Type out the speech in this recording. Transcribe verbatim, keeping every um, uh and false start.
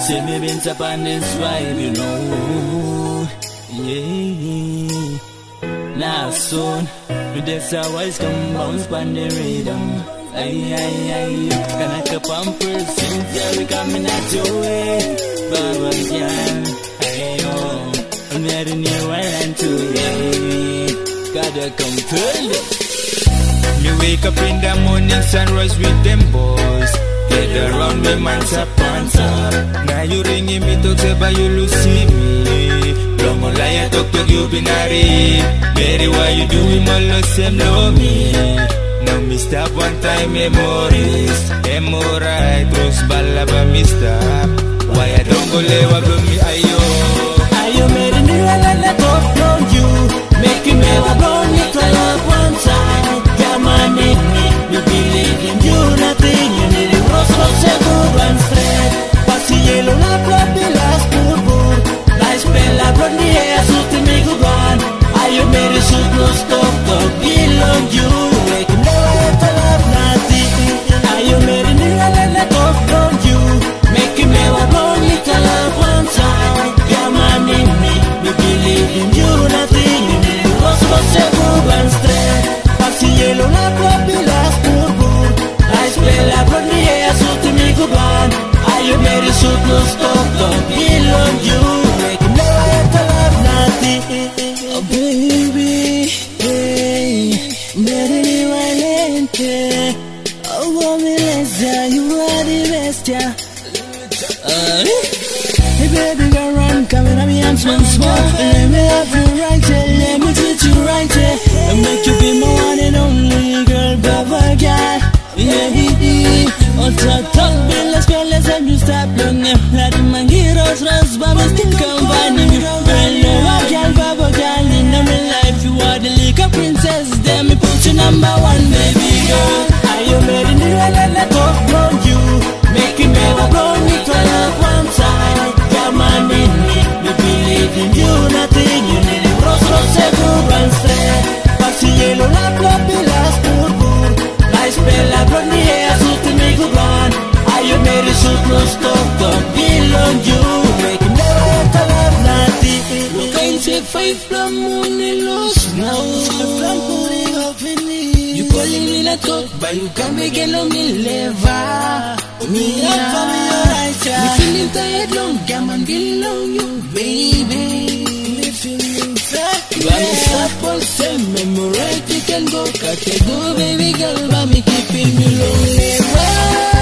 Say me Binz upon this vibe, you know. Yeah. Nason, with Dezzar Wize come bounce on the rhythm. Ay, ay, ay. Kanaka Palms, since we coming at your way. Baba girl, ayo. I'm heading here and to you. Kadah come turn it. Me wake up in the morning, sunrise with them boys. Get around me, man's up, man's up. Now you ringing me, talk about you lose me. Long on lie, talk to you, binary. Baby, why you doing all the same, love me. Now me stop one time, memories. Hemorrhoid, rose balaba, me stop. Why I don't go lewa, blow me, ayo. Ayo, made a new one and I don't know you. Make you never blow me, turn up one side. Yeah, man, need me. You believe in you, nothing. You need it, rose, rose, a good one straight. Pasi yellow, la club, the last poor boy. Nice bella, run the air, suit to me, go on. Ayo, made a suit, no stop, don't belong you. Make you never turn up nothing. Ayo, made a new one and I don't know you. Make you never blow me, turn up one side. Yeah, man, need me. You believe in you, nothing. You need it, rose, rose, a good one straight. Pasi yellow, la club, the last poor boy. Nice bella, run the air, suit to me, go on. Ayo, made a suit, no stop, don't belong you. Make you never turn up nothing. Oh, baby, hey, very violent. Oh, woman, you are the best, yeah. Uh, hey, baby, girl, run, come in, I'm hands once more. Let me have you right here, let me treat you right here. And make you be my one and only girl, Baba girl. Yeah, he on top, top, bill, let's go, let's have you stop long. Let him and get us, Ras, Baba, still combining you. Well, girl, Baba girl, in my life, you are the J-Liko princess. Then me put you number one, baby girl. Are you ready to let I talk about you? Make you never blow me, turn up one side. Come on in me, we believe in you, nothing. You need it, rose, rose, a good one straight. Pasi yellow, la club, the last poor boy. Nice bella, run the air, suit to me, go on. Are you ready, suit, no stop, don't belong you. Make you never turn up nothing. Look, I say five from moon and lost now. From pulling up in me. You calling me la talk, but you can't make it on me lever. Me up for me, alright, yeah. Me feeling tired long, come and belong you, baby. Me feeling fat, you are me support, say memory, you can go, cut it go, baby girl, but me keeping you lonely.